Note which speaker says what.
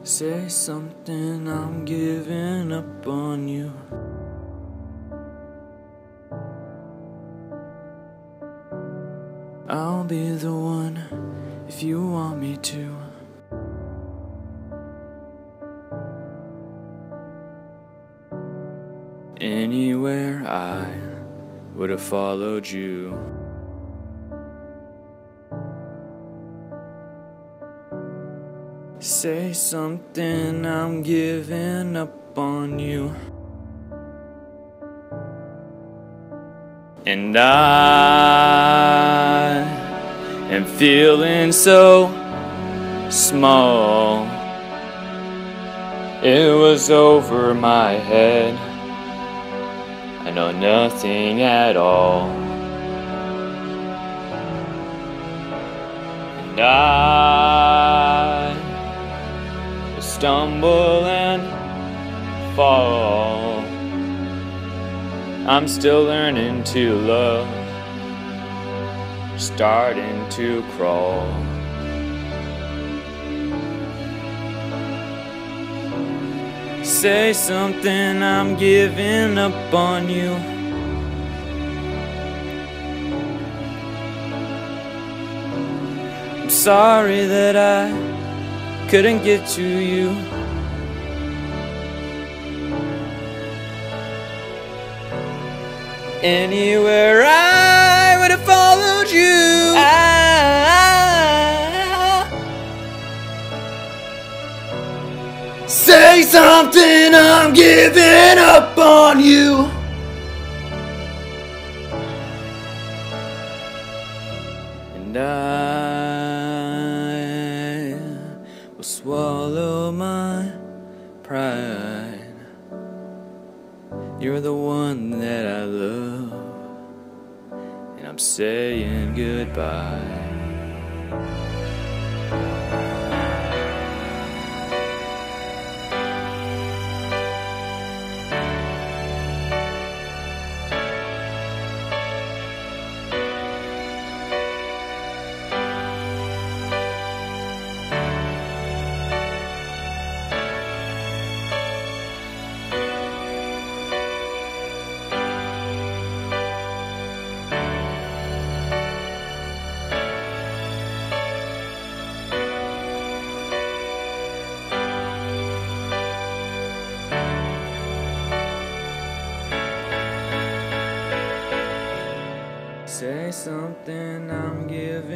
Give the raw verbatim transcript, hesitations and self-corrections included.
Speaker 1: Say something, I'm giving up on you. I'll be the one if you want me to. Anywhere I would have followed you. Say something, I'm giving up on you. And I am feeling so small. It was over my head. I know nothing at all. And I will stumble and fall. I'm still learning to love, starting to crawl. Say something, I'm giving up on you. I'm sorry that I couldn't get to you. Anywhere I would have followed you. I Say something, I'm giving up on you. And I will swallow my pride. You're the one that I love, and I'm saying goodbye. Say something, I'm giving